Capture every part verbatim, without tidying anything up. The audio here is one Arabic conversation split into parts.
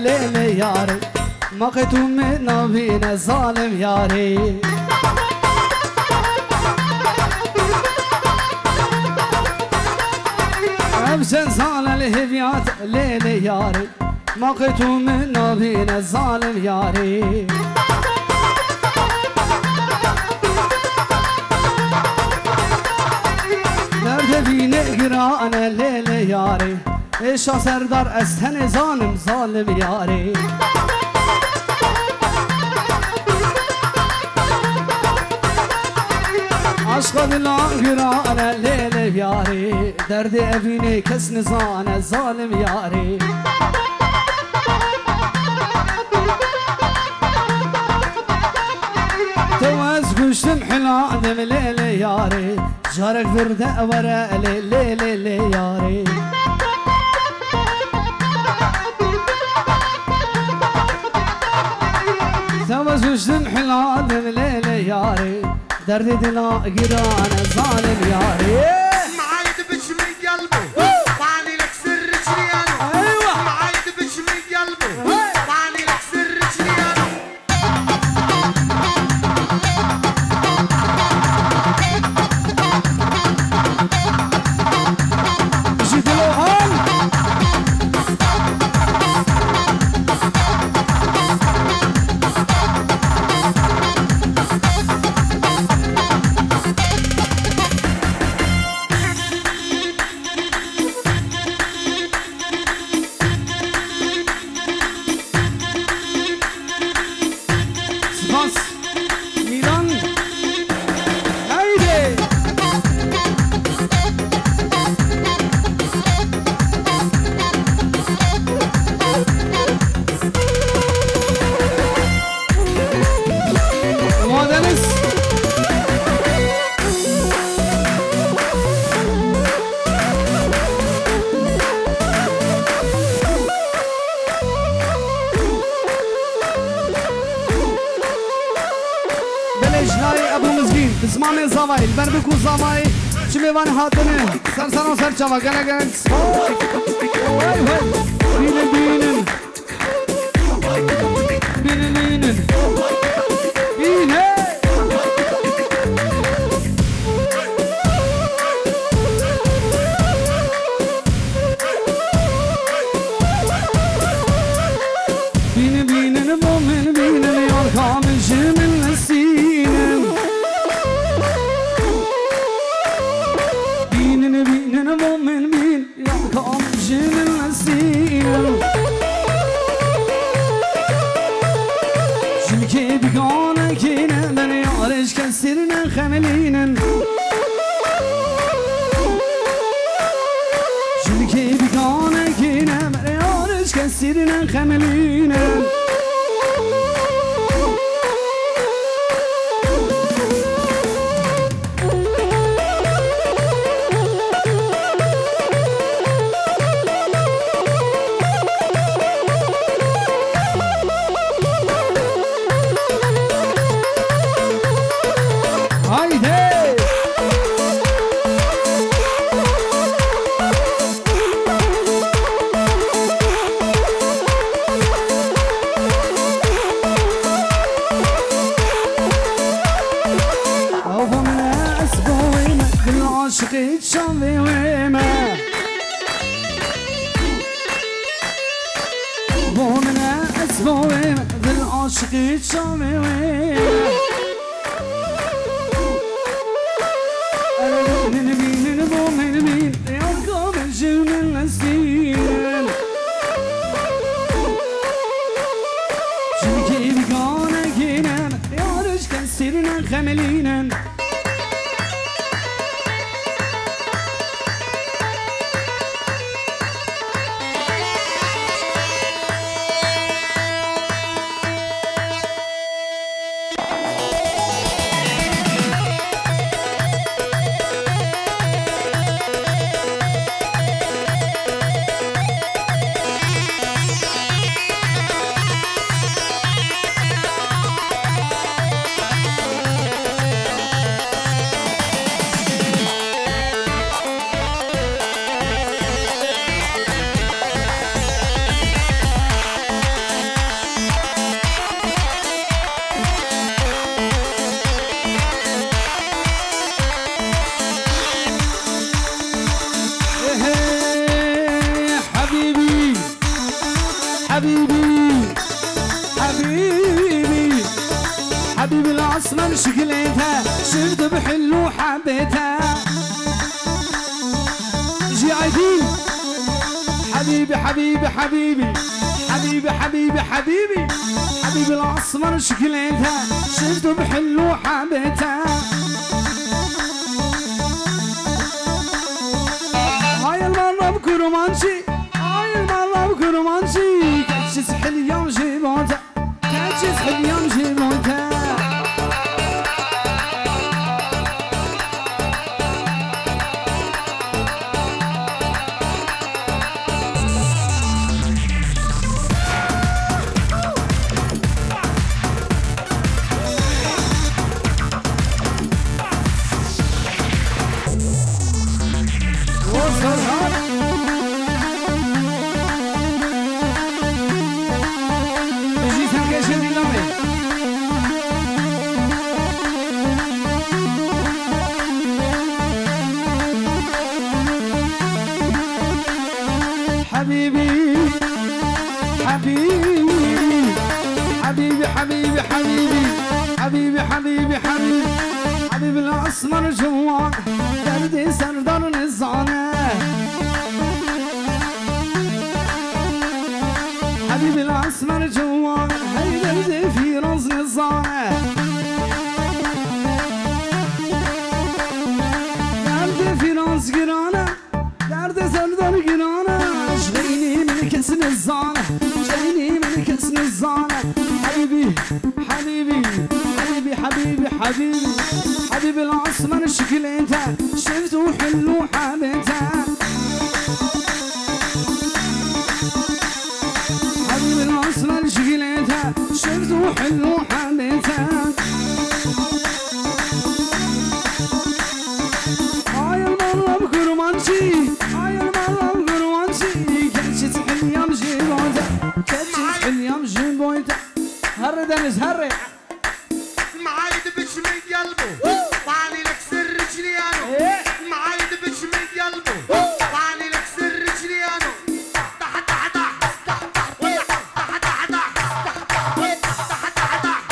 ليلي ياري ما قيتو من نبينا ظالم ياري أبزن زال الهبيات ليلي ياري ما قيتو من نبينا ظالم ياري درد بيني قرانا ليلي ياري إيشا سردار أستهني ظالم ظالم ياري عشق دلا قرانا ليلي ياري درد أبيني كس نزانا ظالم ياري توز قشتم حلادم ليلي ياري جارك برده ورا ليلي ليلي ياري توز قشتم حلادم ليلي ياري درد دلا قرانا ظالم ياري معايد بش من قلبه وعني لك سر شريانه ايوه معايد بش من قلبه وعني لك سر شريانه جيت الوهان زمان زمایی بر بکو زمایی چی میوان هاتنه سر سر و سر چوا گنه گنه بینن بینن بینن بینن بینه بینن بینن مومن بینن یار کامل جمل نسینن مومن بين يا كام جمل نسيم جمكي بقانا كينا من يعرج كسرنا خملينا جمكي بقانا كينا من يعرج كسرنا خملينا عاشقي تشوفي ويما بو من اسبو ويما بالعاشقي تشوفي ويما انا من مين بو من مين يومكم الجن النسيم شبكي بقانا كينا يا رجل كسرنا خملينا حبيبي حبيبي حبيبي العصمة شكلتها شفت بحلو حبيتها جي عايدين حبيبي حبيبي حبيبي حبيبي حبيبي حبيبي حبيبي العصمة شكلتها شفت بحلو حبيتها هاي المرة بكرومانشي هاي المرة بكرومانشي كاتش سحل يوم جيبوتا كاتش سحل يوم جيبوتا حبيبي حبيبي حبيبي حبيبي حبيبي حبيبي حبيبي حبيبي حبيبي الأسمر جوان دردي سردار نزانه حبيبي الأسمر جوان هاي دردي في راس نزانه دردي في راس قرانه دردي سردار قرانه شغليني من كسن الزانه شغليني من كسن الزانه حبيبي حبيبي حبيبي حبيبي حبيبي حبيبي العصمر شكلتها شفته حلو حبيتها حبيبي العصمر شكلتها شفته حلو حبيتها هاي المرة بكرمانشي هاي المرة بكرمانشي كاتش تحل يوم جيبوتا كاتش تحل يوم جيبوتا هري دنس هري معايد بش من قلبه وعلي لك سر رجليانو معايد بش من قلبه وعلي لك سر رجليانو تحت تحت تحت تحت تحت تحت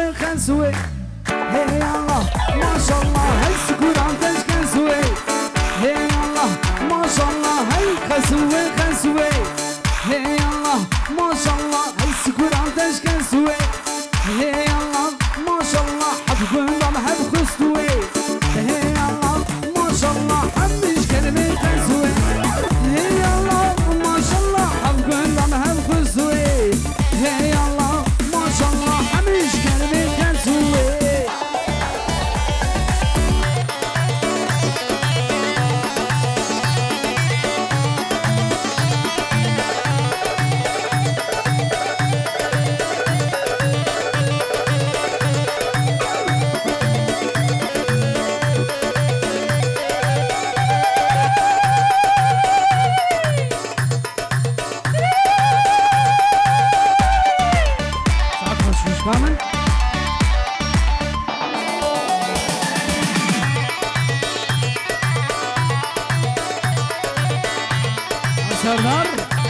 خسوي خسوي هي الله ما شاء الله هاي سكوران تش خسوي هي الله ما شاء الله هاي خسوي خسوي هي الله ما شاء الله هاي سكوران تش خسوي هي الله ما شاء الله حب قلنا حب خستوي هي الله ما شاء الله حمش كلمة خسوي هي الله ما شاء الله حب قلنا حب خستوي هي الله ما شاء الله حمش كلمة خسوي كامل سردار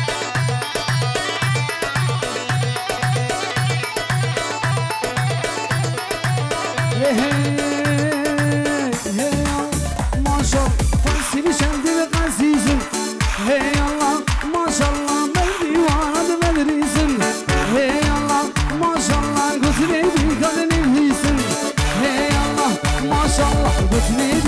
هي هي ما شاء الله فانسي بشندي بقاسيزن هي الله ما شاء الله ملدي وارد مدريسن هي الله ما شاء الله قلت لي بكل نفيسن هي الله ما شاء الله قلت لي